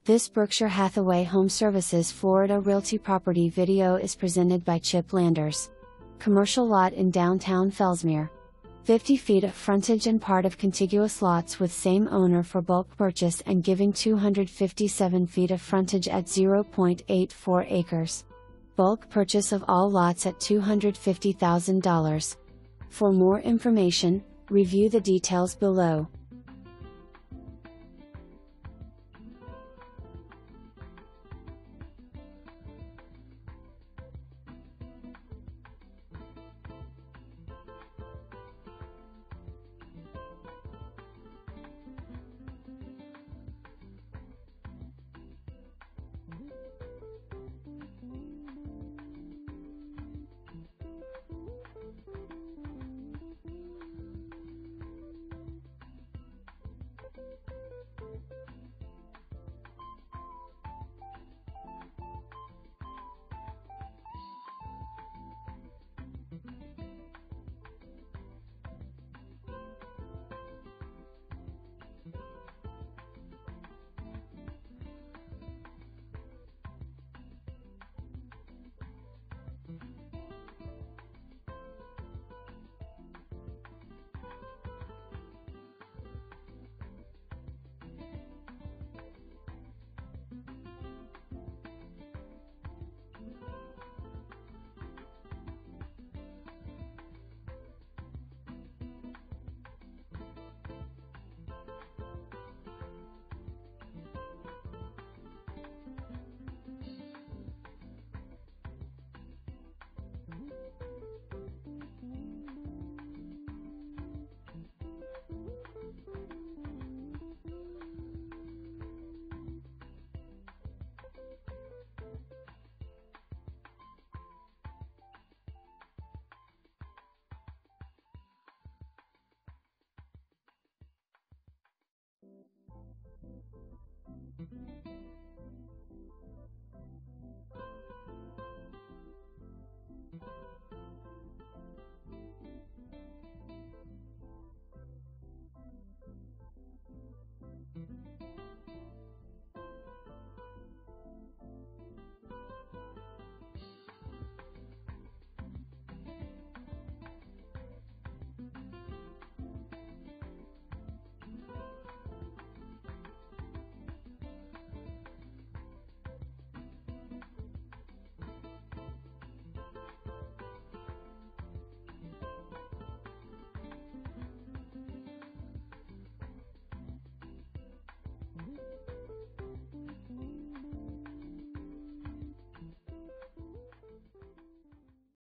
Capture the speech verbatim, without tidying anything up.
This Berkshire Hathaway Home Services Florida Realty property video is presented by Chip Landers. Commercial lot in downtown Fellsmere. fifty feet of frontage and part of contiguous lots with same owner for bulk purchase and giving two hundred fifty-seven feet of frontage at zero point eight four acres. Bulk purchase of all lots at two hundred fifty thousand dollars. For more information, review the details below.